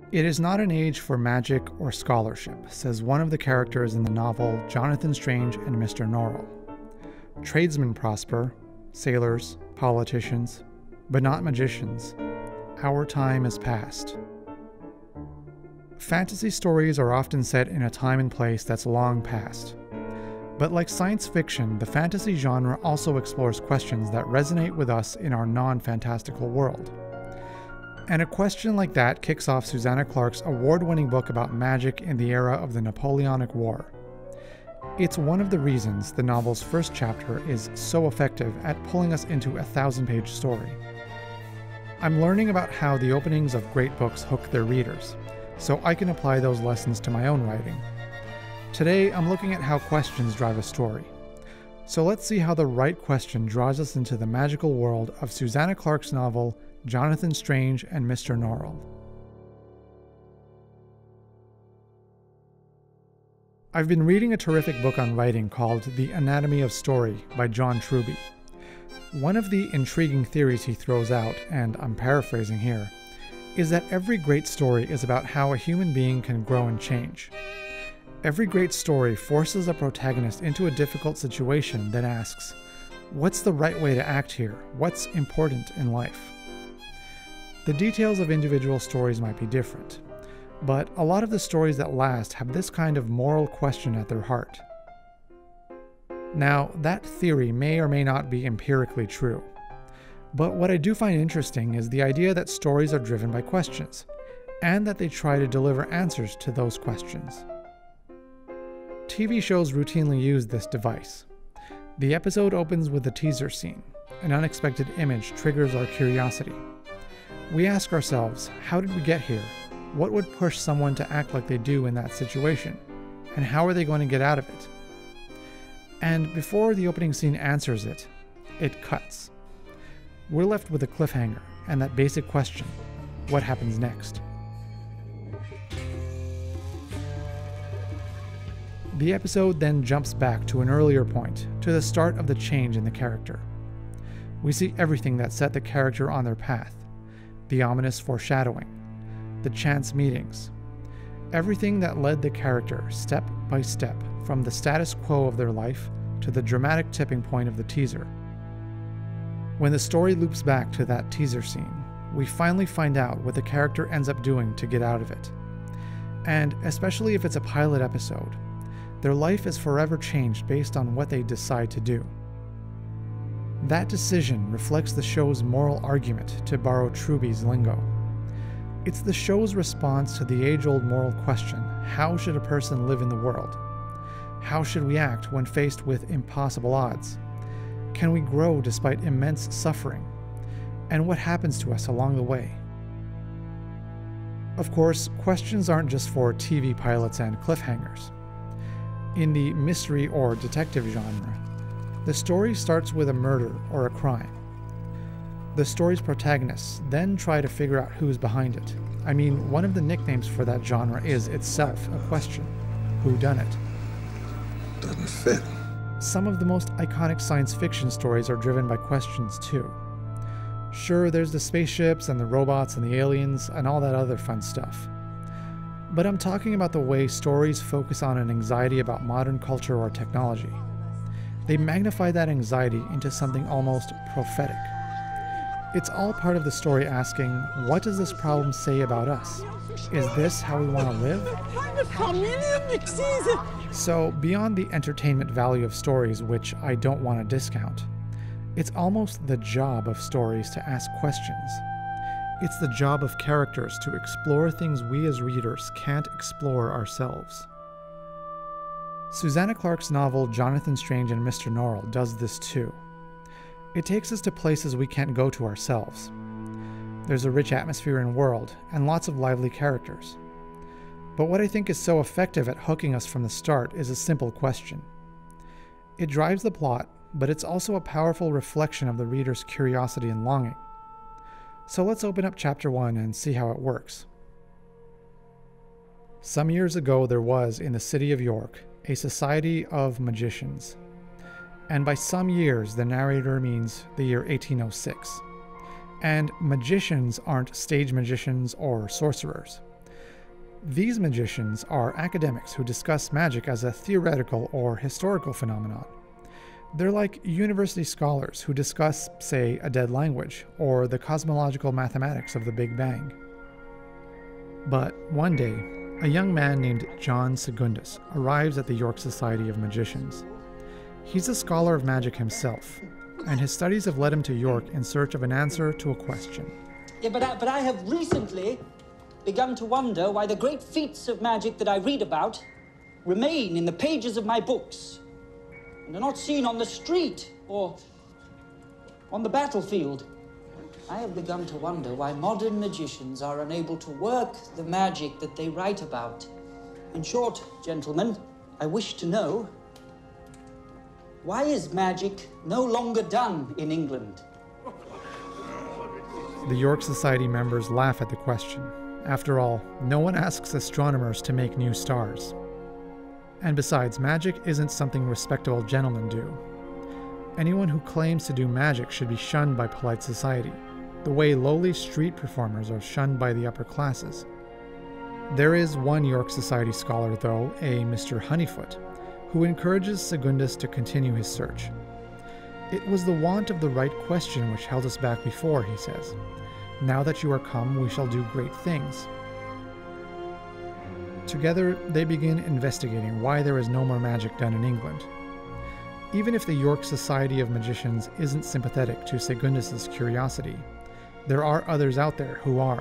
It is not an age for magic or scholarship, says one of the characters in the novel Jonathan Strange and Mr Norrell. Tradesmen prosper, sailors, politicians, but not magicians. Our time is past. Fantasy stories are often set in a time and place that's long past. But like science fiction, the fantasy genre also explores questions that resonate with us in our non-fantastical world. And a question like that kicks off Susanna Clarke's award-winning book about magic in the era of the Napoleonic War. It's one of the reasons the novel's first chapter is so effective at pulling us into a 1,000-page story. I'm learning about how the openings of great books hook their readers, so I can apply those lessons to my own writing. Today, I'm looking at how questions drive a story. So let's see how the right question draws us into the magical world of Susanna Clarke's novel, Jonathan Strange and Mr Norrell. I've been reading a terrific book on writing called The Anatomy of Story by John Truby. One of the intriguing theories he throws out, and I'm paraphrasing here, is that every great story is about how a human being can grow and change. Every great story forces a protagonist into a difficult situation that asks, what's the right way to act here? What's important in life? The details of individual stories might be different, but a lot of the stories that last have this kind of moral question at their heart. Now, that theory may or may not be empirically true, but what I do find interesting is the idea that stories are driven by questions, and that they try to deliver answers to those questions. TV shows routinely use this device. The episode opens with a teaser scene. An unexpected image triggers our curiosity. We ask ourselves, how did we get here? What would push someone to act like they do in that situation? And how are they going to get out of it? And before the opening scene answers it, it cuts. We're left with a cliffhanger and that basic question, what happens next? The episode then jumps back to an earlier point, to the start of the change in the character. We see everything that set the character on their path. The ominous foreshadowing, the chance meetings, everything that led the character step by step from the status quo of their life to the dramatic tipping point of the teaser. When the story loops back to that teaser scene, we finally find out what the character ends up doing to get out of it. And especially if it's a pilot episode, their life is forever changed based on what they decide to do. That decision reflects the show's moral argument, to borrow Truby's lingo. It's the show's response to the age-old moral question, how should a person live in the world? How should we act when faced with impossible odds? Can we grow despite immense suffering? And what happens to us along the way? Of course, questions aren't just for TV pilots and cliffhangers. In the mystery or detective genre, the story starts with a murder or a crime. The story's protagonists then try to figure out who's behind it. I mean, one of the nicknames for that genre is itself a question. Who done it? Doesn't fit. Some of the most iconic science fiction stories are driven by questions too. Sure, there's the spaceships and the robots and the aliens and all that other fun stuff. But I'm talking about the way stories focus on an anxiety about modern culture or technology. They magnify that anxiety into something almost prophetic. It's all part of the story asking, what does this problem say about us? Is this how we want to live? So, beyond the entertainment value of stories, which I don't want to discount, it's almost the job of stories to ask questions. It's the job of characters to explore things we as readers can't explore ourselves. Susanna Clarke's novel Jonathan Strange and Mr Norrell does this too. It takes us to places we can't go to ourselves. There's a rich atmosphere and world, and lots of lively characters. But what I think is so effective at hooking us from the start is a simple question. It drives the plot, but it's also a powerful reflection of the reader's curiosity and longing. So let's open up chapter 1 and see how it works. Some years ago there was, in the city of York, a society of magicians. And by some years, the narrator means the year 1806. And magicians aren't stage magicians or sorcerers. These magicians are academics who discuss magic as a theoretical or historical phenomenon. They're like university scholars who discuss, say, a dead language or the cosmological mathematics of the Big Bang. But one day, a young man named John Secundus arrives at the York Society of Magicians. He's a scholar of magic himself, and his studies have led him to York in search of an answer to a question. Yeah, but I have recently begun to wonder why the great feats of magic that I read about remain in the pages of my books and are not seen on the street or on the battlefield. I have begun to wonder why modern magicians are unable to work the magic that they write about. In short, gentlemen, I wish to know, why is magic no longer done in England? The York Society members laugh at the question. After all, no one asks astronomers to make new stars. And besides, magic isn't something respectable gentlemen do. Anyone who claims to do magic should be shunned by polite society, the way lowly street performers are shunned by the upper classes. There is one York Society scholar, though, a Mr. Honeyfoot, who encourages Secundus to continue his search. It was the want of the right question which held us back before, he says. Now that you are come, we shall do great things. Together, they begin investigating why there is no more magic done in England. Even if the York Society of Magicians isn't sympathetic to Secundus's curiosity, there are others out there who are.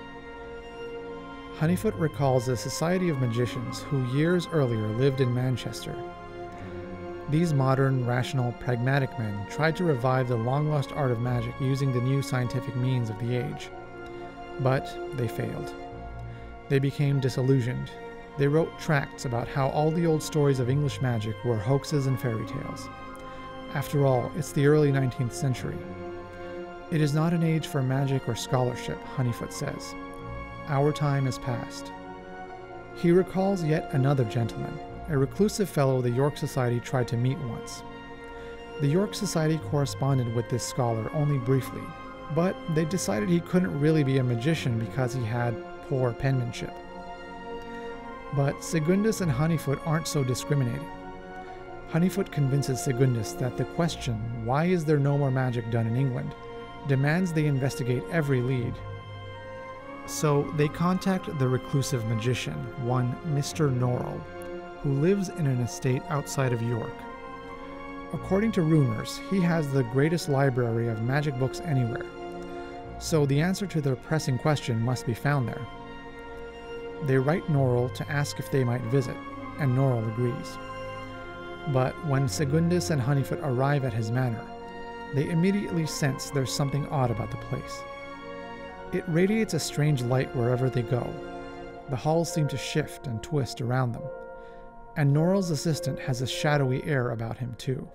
Honeyfoot recalls a society of magicians who years earlier lived in Manchester. These modern, rational, pragmatic men tried to revive the long-lost art of magic using the new scientific means of the age. But they failed. They became disillusioned. They wrote tracts about how all the old stories of English magic were hoaxes and fairy tales. After all, it's the early 19th century. It is not an age for magic or scholarship, Honeyfoot says. Our time is past. He recalls yet another gentleman, a reclusive fellow the York Society tried to meet once. The York Society corresponded with this scholar only briefly, but they decided he couldn't really be a magician because he had poor penmanship. But Secundus and Honeyfoot aren't so discriminating. Honeyfoot convinces Secundus that the question, why is there no more magic done in England, demands they investigate every lead. So they contact the reclusive magician, one Mr. Norrell, who lives in an estate outside of York. According to rumors, he has the greatest library of magic books anywhere. So the answer to their pressing question must be found there. They write Norrell to ask if they might visit, and Norrell agrees. But when Secundus and Honeyfoot arrive at his manor, they immediately sense there's something odd about the place. It radiates a strange light wherever they go. The halls seem to shift and twist around them, and Norrell's assistant has a shadowy air about him too.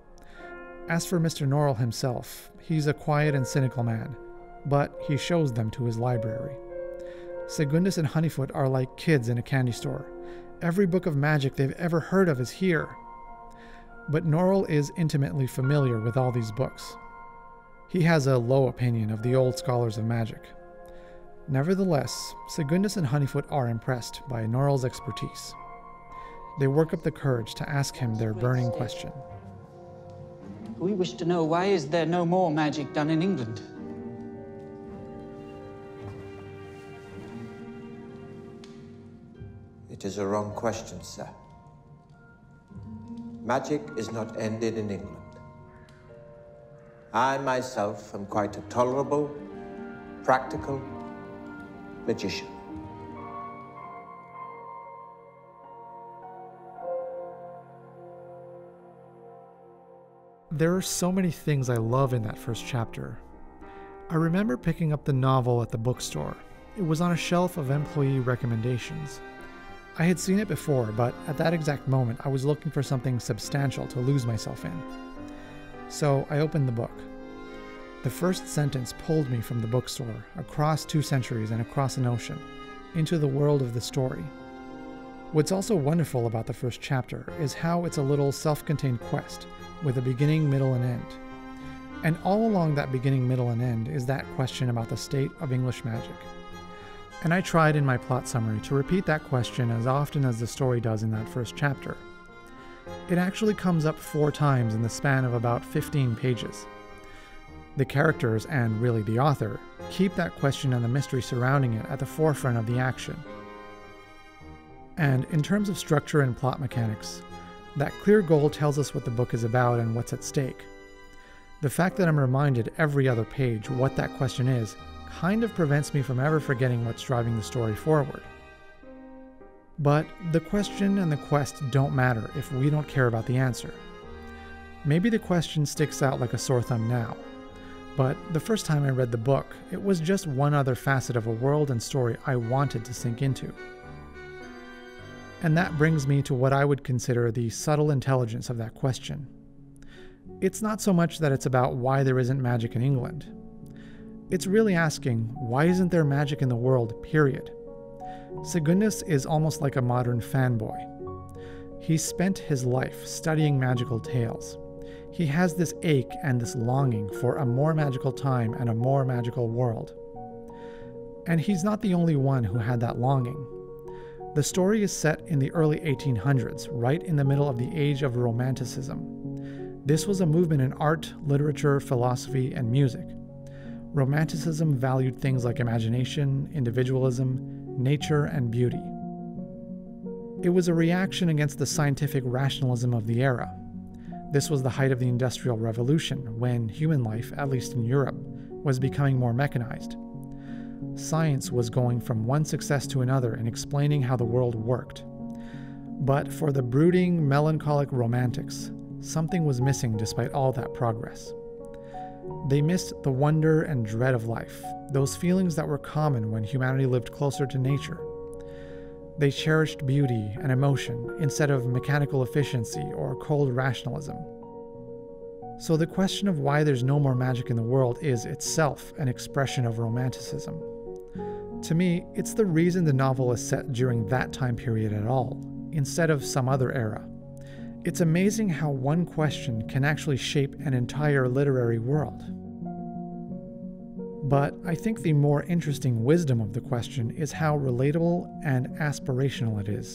As for Mr. Norrell himself, he's a quiet and cynical man, but he shows them to his library. Secundus and Honeyfoot are like kids in a candy store. Every book of magic they've ever heard of is here. But Norrell is intimately familiar with all these books. He has a low opinion of the old scholars of magic. Nevertheless, Secundus and Honeyfoot are impressed by Norrell's expertise. They work up the courage to ask him their burning question. We wish to know, why is there no more magic done in England? It is a wrong question, sir. Magic is not ended in England. I myself am quite a tolerable, practical magician. There are so many things I love in that first chapter. I remember picking up the novel at the bookstore. It was on a shelf of employee recommendations. I had seen it before, but at that exact moment I was looking for something substantial to lose myself in. So I opened the book. The first sentence pulled me from the bookstore, across 2 centuries and across an ocean, into the world of the story. What's also wonderful about the first chapter is how it's a little self-contained quest, with a beginning, middle, and end. And all along that beginning, middle, and end is that question about the state of English magic. and I tried in my plot summary to repeat that question as often as the story does in that first chapter. It actually comes up 4 times in the span of about 15 pages. The characters, and really the author, keep that question and the mystery surrounding it at the forefront of the action. And in terms of structure and plot mechanics, that clear goal tells us what the book is about and what's at stake. The fact that I'm reminded every other page what that question is kind of prevents me from ever forgetting what's driving the story forward. But the question and the quest don't matter if we don't care about the answer. Maybe the question sticks out like a sore thumb now, but the first time I read the book, it was just one other facet of a world and story I wanted to sink into. And that brings me to what I would consider the subtle intelligence of that question. It's not so much that it's about why there isn't magic in England. It's really asking, why isn't there magic in the world, period? Secundus is almost like a modern fanboy. He spent his life studying magical tales. He has this ache and this longing for a more magical time and a more magical world. And he's not the only one who had that longing. The story is set in the early 1800s, right in the middle of the age of Romanticism. This was a movement in art, literature, philosophy, and music. Romanticism valued things like imagination, individualism, nature, and beauty. It was a reaction against the scientific rationalism of the era. This was the height of the Industrial Revolution, when human life, at least in Europe, was becoming more mechanized. Science was going from one success to another in explaining how the world worked. But for the brooding, melancholic romantics, something was missing despite all that progress. They missed the wonder and dread of life, those feelings that were common when humanity lived closer to nature. They cherished beauty and emotion instead of mechanical efficiency or cold rationalism. So the question of why there's no more magic in the world is itself an expression of Romanticism. To me, it's the reason the novel is set during that time period at all, instead of some other era. It's amazing how one question can actually shape an entire literary world. But I think the more interesting wisdom of the question is how relatable and aspirational it is.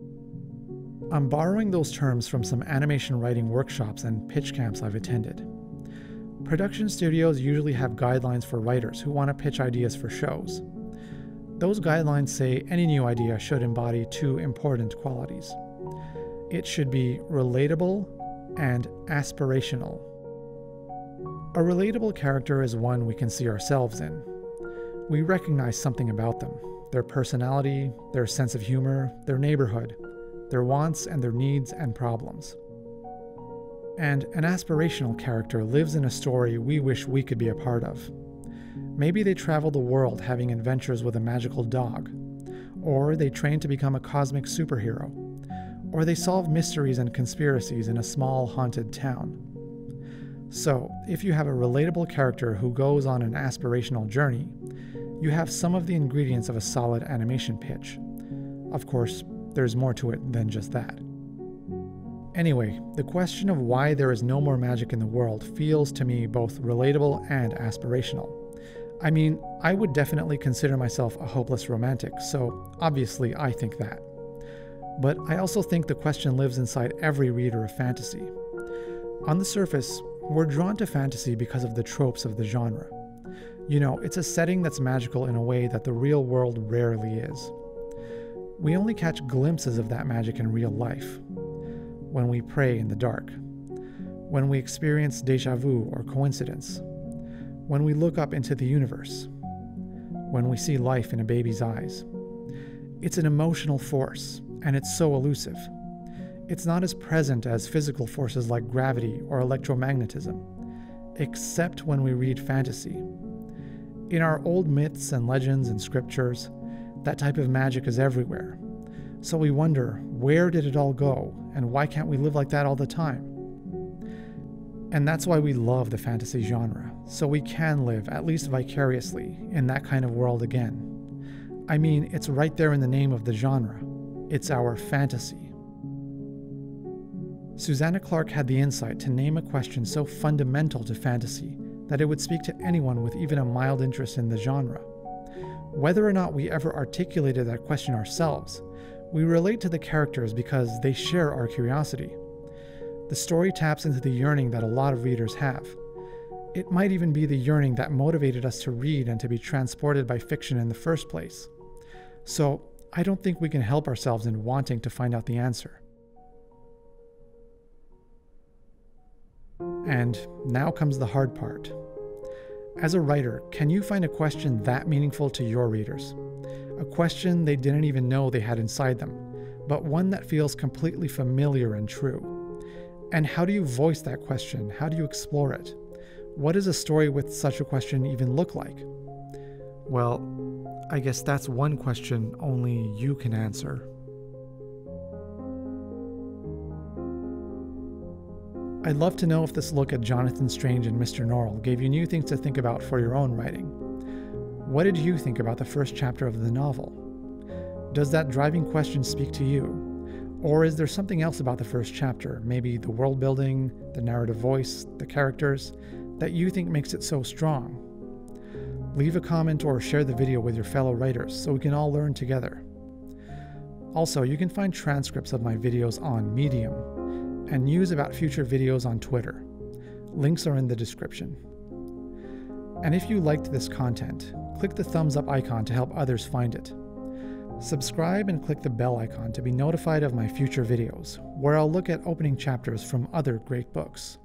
I'm borrowing those terms from some animation writing workshops and pitch camps I've attended. Production studios usually have guidelines for writers who want to pitch ideas for shows. Those guidelines say any new idea should embody 2 important qualities. It should be relatable and aspirational. A relatable character is one we can see ourselves in. We recognize something about them, their personality, their sense of humor, their neighborhood, their wants and their needs and problems. And an aspirational character lives in a story we wish we could be a part of. Maybe they travel the world having adventures with a magical dog, or they train to become a cosmic superhero, or they solve mysteries and conspiracies in a small haunted town. So, if you have a relatable character who goes on an aspirational journey, you have some of the ingredients of a solid animation pitch. Of course, there's more to it than just that. Anyway, the question of why there is no more magic in the world feels to me both relatable and aspirational. I mean, I would definitely consider myself a hopeless romantic, so obviously I think that. But I also think the question lives inside every reader of fantasy. On the surface, we're drawn to fantasy because of the tropes of the genre. You know, it's a setting that's magical in a way that the real world rarely is. We only catch glimpses of that magic in real life. When we pray in the dark. When we experience déjà vu or coincidence. When we look up into the universe. When we see life in a baby's eyes. It's an emotional force, and it's so elusive. It's not as present as physical forces like gravity or electromagnetism, except when we read fantasy. In our old myths and legends and scriptures, that type of magic is everywhere. So we wonder, where did it all go, and why can't we live like that all the time? And that's why we love the fantasy genre, so we can live, at least vicariously, in that kind of world again. I mean, it's right there in the name of the genre. It's our fantasy. Susanna Clarke had the insight to name a question so fundamental to fantasy that it would speak to anyone with even a mild interest in the genre. Whether or not we ever articulated that question ourselves, we relate to the characters because they share our curiosity. The story taps into the yearning that a lot of readers have. It might even be the yearning that motivated us to read and to be transported by fiction in the first place. So, I don't think we can help ourselves in wanting to find out the answer. And now comes the hard part. As a writer, can you find a question that meaningful to your readers? A question they didn't even know they had inside them, but one that feels completely familiar and true. And how do you voice that question? How do you explore it? What does a story with such a question even look like? Well, I guess that's one question only you can answer. I'd love to know if this look at Jonathan Strange and Mr Norrell gave you new things to think about for your own writing. What did you think about the first chapter of the novel? Does that driving question speak to you? Or is there something else about the first chapter, maybe the world building, the narrative voice, the characters, that you think makes it so strong? Leave a comment or share the video with your fellow writers so we can all learn together. Also, you can find transcripts of my videos on Medium and news about future videos on Twitter. Links are in the description. And if you liked this content, click the thumbs up icon to help others find it. Subscribe and click the bell icon to be notified of my future videos, where I'll look at opening chapters from other great books.